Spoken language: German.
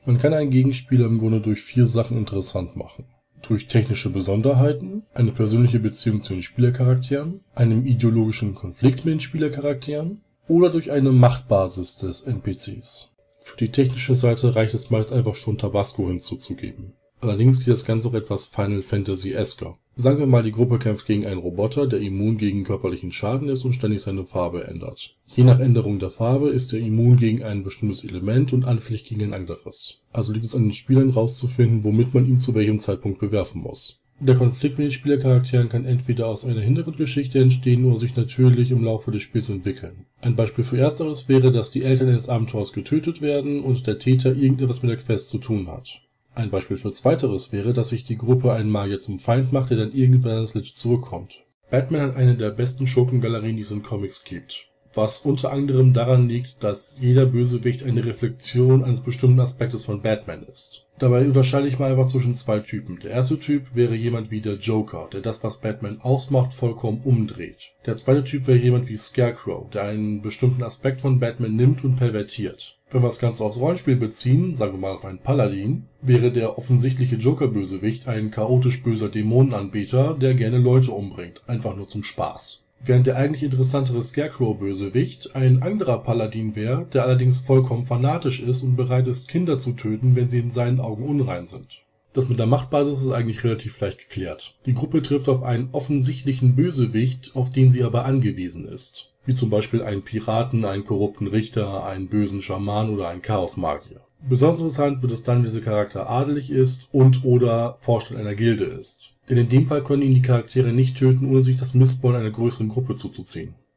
Man kann einen Gegenspieler im Grunde durch 4 Sachen interessant machen. Durch technische Besonderheiten, eine persönliche Beziehung zu den Spielercharakteren, einem ideologischen Konflikt mit den Spielercharakteren oder durch eine Machtbasis des NPCs. Für die technische Seite reicht es meist einfach schon Tabasco hinzuzugeben. Allerdings geht das Ganze auch etwas Final Fantasy-esker. Sagen wir mal, die Gruppe kämpft gegen einen Roboter, der immun gegen körperlichen Schaden ist und ständig seine Farbe ändert. Je nach Änderung der Farbe ist er immun gegen ein bestimmtes Element und anfällig gegen ein anderes. Also liegt es an den Spielern herauszufinden, womit man ihn zu welchem Zeitpunkt bewerfen muss. Der Konflikt mit den Spielercharakteren kann entweder aus einer Hintergrundgeschichte entstehen oder sich natürlich im Laufe des Spiels entwickeln. Ein Beispiel für ersteres wäre, dass die Eltern des Abenteuers getötet werden und der Täter irgendetwas mit der Quest zu tun hat. Ein Beispiel für zweiteres wäre, dass sich die Gruppe einen Magier zum Feind macht, der dann irgendwann ins Licht zurückkommt. Batman hat eine der besten Schurkengalerien, die es in Comics gibt. Was unter anderem daran liegt, dass jeder Bösewicht eine Reflexion eines bestimmten Aspektes von Batman ist. Dabei unterscheide ich mal einfach zwischen 2 Typen. Der erste Typ wäre jemand wie der Joker, der das, was Batman ausmacht, vollkommen umdreht. Der zweite Typ wäre jemand wie Scarecrow, der einen bestimmten Aspekt von Batman nimmt und pervertiert. Wenn wir das Ganze aufs Rollenspiel beziehen, sagen wir mal auf einen Paladin, wäre der offensichtliche Joker-Bösewicht ein chaotisch böser Dämonenanbeter, der gerne Leute umbringt, einfach nur zum Spaß. Während der eigentlich interessantere Scarecrow-Bösewicht ein anderer Paladin wäre, der allerdings vollkommen fanatisch ist und bereit ist, Kinder zu töten, wenn sie in seinen Augen unrein sind. Das mit der Machtbasis ist eigentlich relativ leicht geklärt. Die Gruppe trifft auf einen offensichtlichen Bösewicht, auf den sie aber angewiesen ist. Wie zum Beispiel einen Piraten, einen korrupten Richter, einen bösen Schaman oder einen Chaosmagier. Besonders interessant wird es dann, wenn dieser Charakter adelig ist und/oder Vorstand einer Gilde ist. Denn in dem Fall können ihn die Charaktere nicht töten, ohne sich das Misswollen einer größeren Gruppe zuzuziehen.